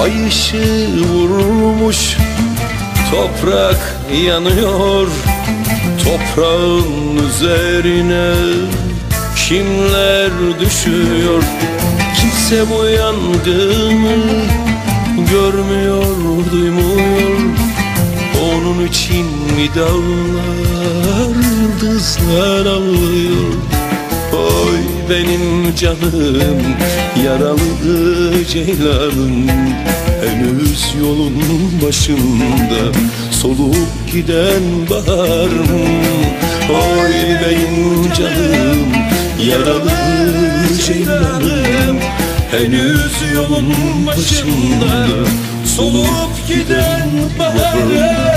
Ay ışığı vurmuş, toprak yanıyor. Toprağın üzerine kimler düşüyor? Kimse bu yangını görmüyor, duymuyor. Onun için mi dağlar, yıldızlar ağlıyor? Oy benim canım, yaralı ceylanım, henüz yolun başında solup giden baharım. Oy benim canım, yaralı ceylanım, henüz yolun başında solup giden baharım.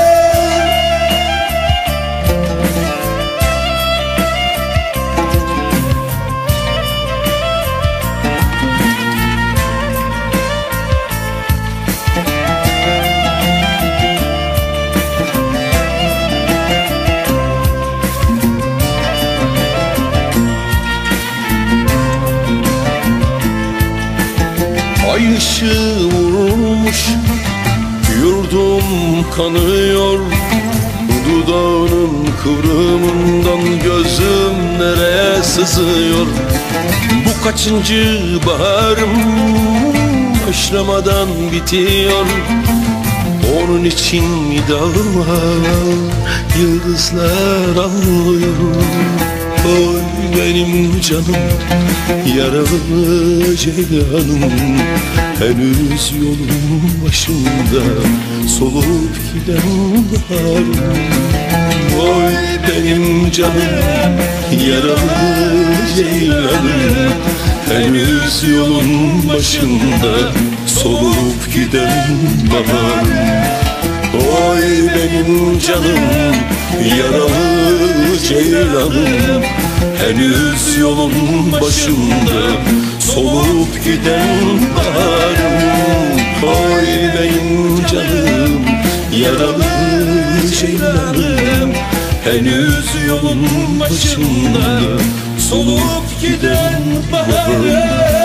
Ay ışığı vurmuş, yurdum kanıyor. Dudağının kıvrımından gözüm nereye sızıyor? Bu kaçıncı baharım, başlamadan bitiyor. Onun için mi dağlar, yıldızlar ağlıyor? Oy benim canım, yaralı ceylanım, henüz yolun başında solup giden baharım. Oy benim canım, yaralı ceylanım, henüz yolun başında solup giden baharım. Oy benim canım, yaralı ceylanım, henüz yolun başında solup giden baharım. Oy benim canım, yaralı ceylanım, henüz yolun başında solup giden baharım.